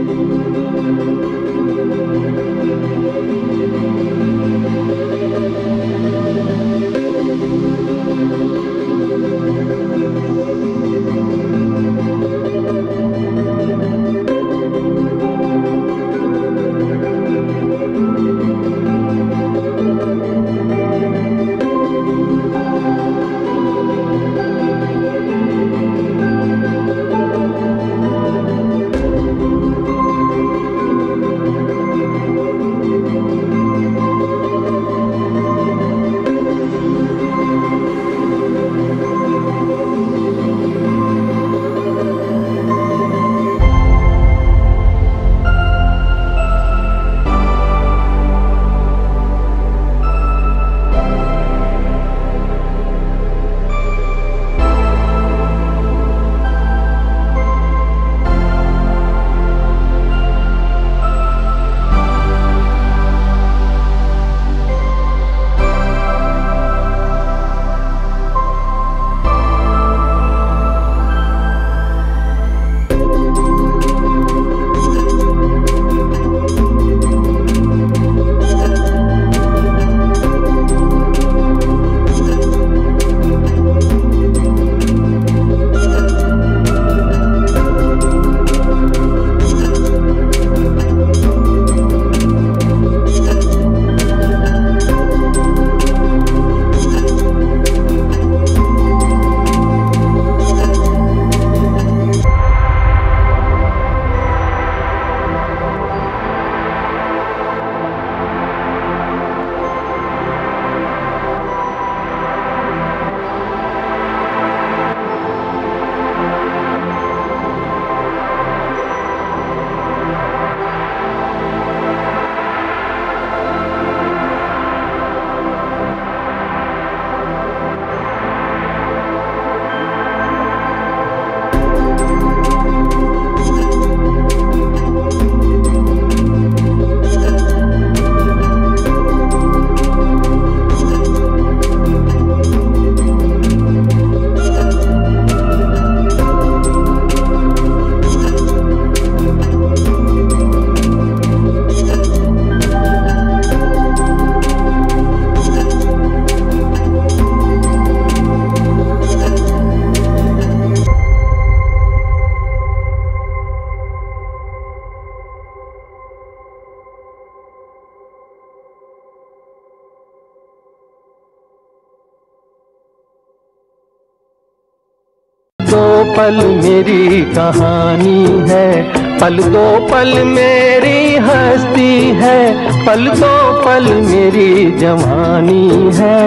दो पल मेरी कहानी है, पल दो पल मेरी हस्ती है, पल दो पल मेरी जवानी है।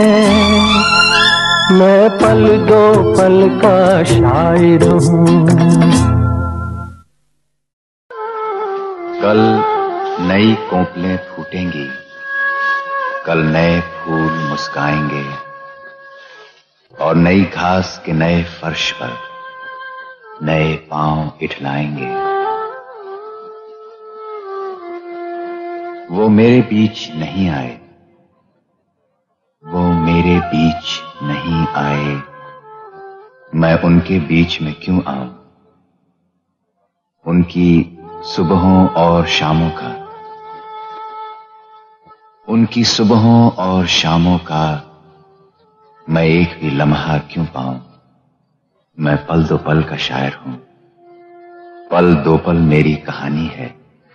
मैं पल दो पल का शायर हूँ। कल नई कोपलें फूटेंगी, कल नए फूल मुस्काएंगे और नई घास के नए फर्श पर नए पांव इठलाएंगे। वो मेरे बीच नहीं आए, वो मेरे बीच नहीं आए, मैं उनके बीच में क्यों आऊं? उनकी सुबहों और शामों का, उनकी सुबहों और शामों का मैं एक भी लम्हा क्यों पाऊं? मैं पल दो पल का शायर हूं। पल दो पल मेरी कहानी है,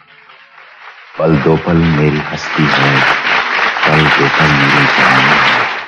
पल दो पल मेरी हस्ती है, पल दो पल मेरी जवानी है।